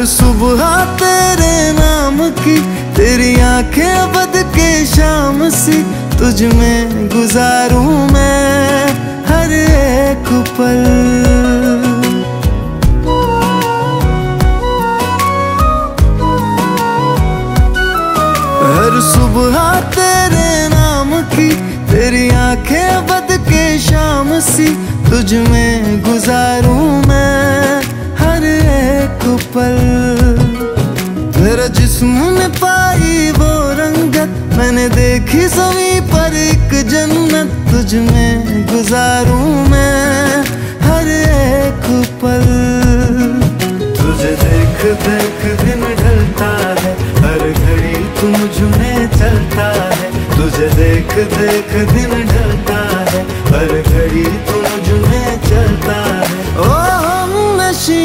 हर सुबह तेरे नाम की, तेरी आंखें अबद के शाम सी, तुझ में गुजारूं मैं हर एक पल। हर सुबह तेरे नाम की, तेरी आंखें अबद के शाम सी, तुझ में गुजारूं मैं हर एक पल। तेरा जिस्म में पाई वो रंगत, मैंने देखी ज़मीं पर एक जन्नत, तुझ में गुजारूं मैं हर एक पल। तुझे देख देख दिन ढलता है, हर घड़ी तू मुझ में चलता है। तुझे देख देख दिन ढलता है, हर घड़ी तू मुझ में चलता है। ओ हमनशी,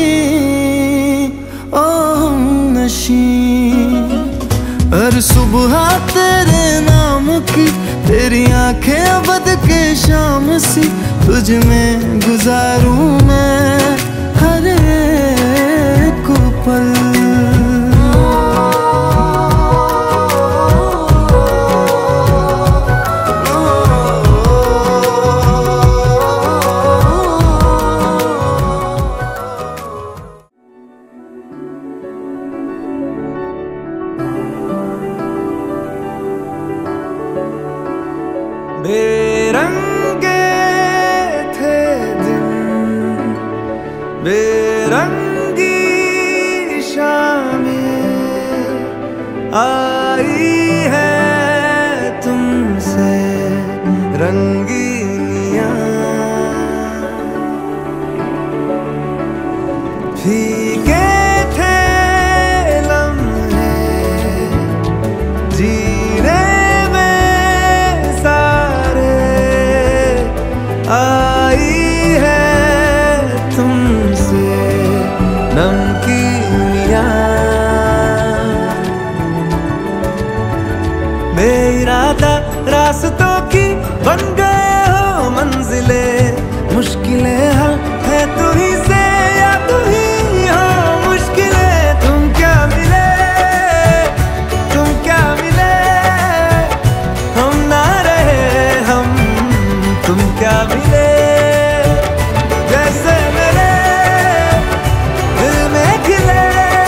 ओ हमनशी, हर सुबह तेरे नाम की, तेरी आंखें अबद के शाम सी, तुझ में गुजारूं मैं हर एक पल। बेरंगे थे दिन, बेरंगी शामें आई है तुमसे रंगीनियां। फीके थे लम्हे जीने आई है तुमसे नमकीनियां। बेइरादा रास्तों की बन गए हो मंजिले, मुश्किलें हल है तू ही से या तू ही हो मुश्किलें। तुम क्या मिले, तुम क्या मिले, हम ना रहे हम, तुम क्या मिले। जैसे मेरे दिल में खिले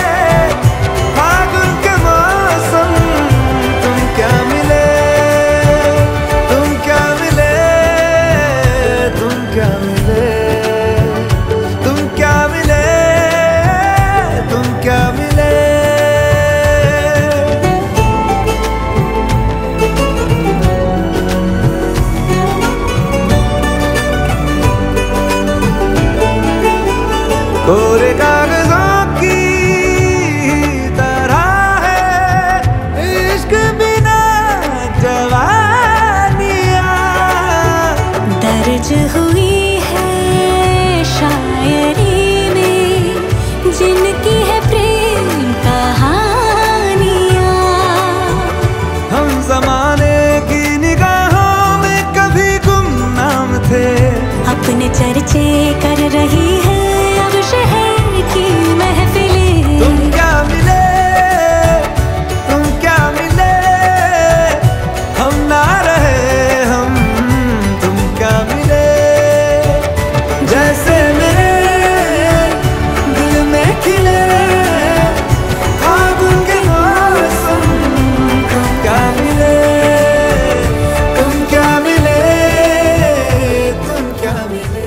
फागुन के मौसम, तुम क्या मिले, तुम क्या मिले, तुम क्या मिले, तुम क्या मिले, तुम क्या मिले। कोरे कागजों की तरह है इश्क बिना जवानियां, दर्ज हुई है शायरी में जिनकी है प्रेम कहानियां। हम जमाने की निगाहों में कभी गुमनाम थे, अपने चर्चे कर रही है शहर की महफिलें। तुम क्या मिले, तुम क्या मिले, हम ना रहे हम, तुम क्या मिले। जैसे मेरे दिल में खिले फागुन के मौसम, तुम क्या मिले, तुम क्या मिले, तुम क्या मिले।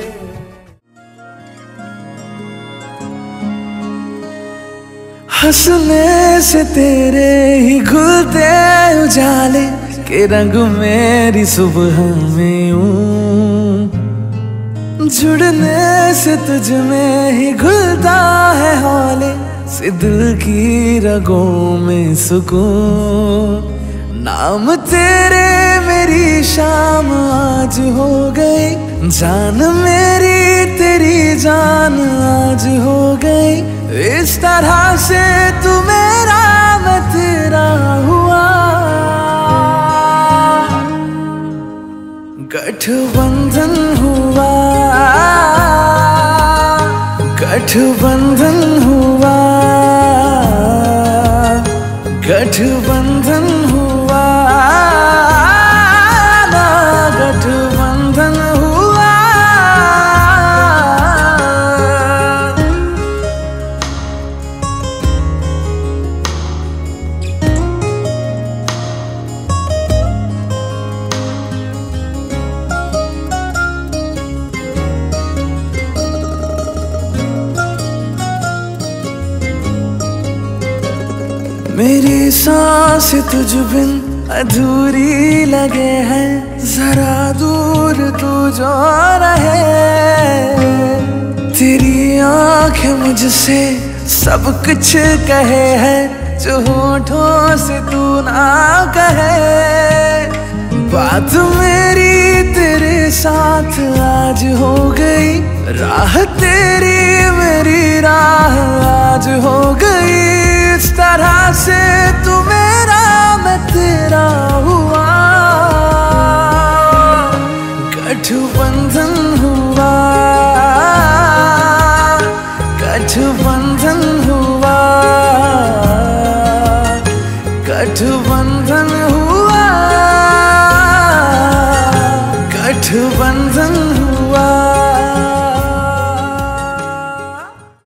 हंसने से तेरे ही घुलते उजाले के रंग मेरी सुबह में यूं, जुड़ने से तुझ में ही घुलता है हौले से दिल की रगों में सुकून। नाम तेरे मेरी शाम आज हो गई, जान मेरी तेरी जान आज हो गई। इस तरह से तू मेरा मैं तेरा हुआ, गठबंधन हुआ, गठबंधन हुआ। गठबंधन हुआ ना, गठबंधन हुआ। मेरी सांस तुझ बिन अधूरी लगे है, जरा दूर तू जो रहे। तेरी आंखें मुझसे सब कुछ कहे है, जो होठों से तू ना कहे। बात मेरी तेरे साथ आज हो गई, राह तेरी मेरी राह आज हो गई। इस तरह से तू मेरा मैं तेरा हुआ, गठबंधन हुआ, गठबंधन।